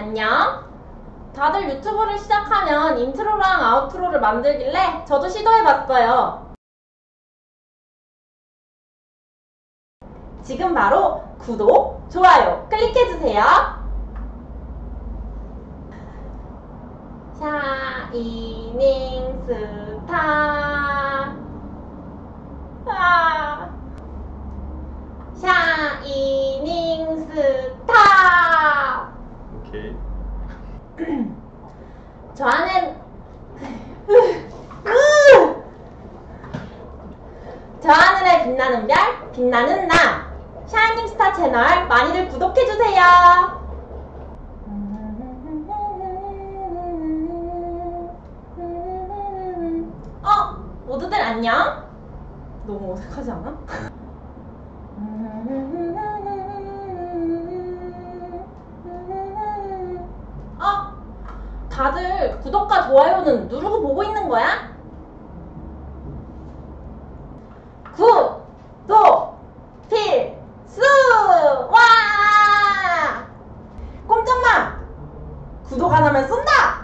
안녕. 다들 유튜브를 시작하면 인트로랑 아우트로를 만들길래 저도 시도해봤어요. 지금 바로 구독, 좋아요 클릭해주세요. 샤이닝 스타. 샤이닝 스타. 오케이. 저 하늘에 빛나는 별, 빛나는 나. 샤이닝 스타 채널 많이들 구독해주세요. 모두들 안녕? 너무 어색하지 않아? 다들 구독과 좋아요는 누르고 보고 있는 거야? 구독 필수! 와! 꼼짝마! 구독 안 하면 쏜다!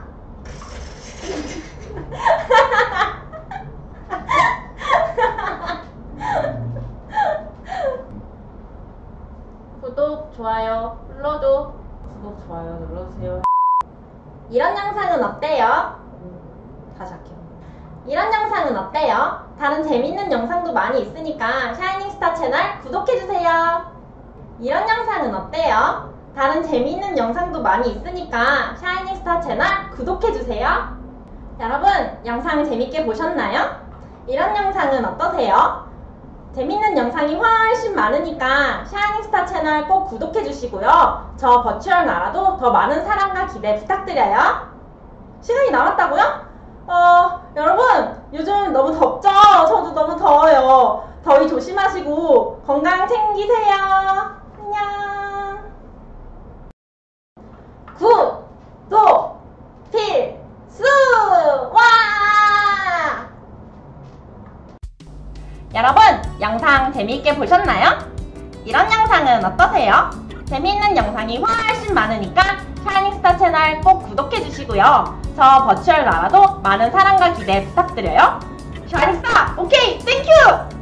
구독, 좋아요 눌러줘. 구독, 좋아요 눌러주세요. 이런 영상은 어때요? 다시 할게요. 이런 영상은 어때요? 다른 재밌는 영상도 많이 있으니까 샤이닝 스타 채널 구독해주세요. 이런 영상은 어때요? 다른 재밌는 영상도 많이 있으니까 샤이닝 스타 채널 구독해주세요. 여러분, 영상 재밌게 보셨나요? 이런 영상은 어떠세요? 재밌는 영상이 훨씬 많으니까 샤이닝 스타 채널 꼭 구독해주시고요. 저 버추얼 나라도 더 많은 사랑과 기대 부탁드려요. 시간이 남았다고요? 여러분, 요즘 너무 덥죠? 저도 너무 더워요. 더위 조심하시고 건강 챙기세요. 안녕. 구독 필수! 와! 여러분, 영상 재미있게 보셨나요? 이런 영상은 어떠세요? 재미있는 영상이 훨씬 많으니까 샤이닝 스타 채널 꼭 구독해주시고요. 저 버추얼 나라도 많은 사랑과 기대 부탁드려요. 샤이닝 스타, 오케이, 땡큐!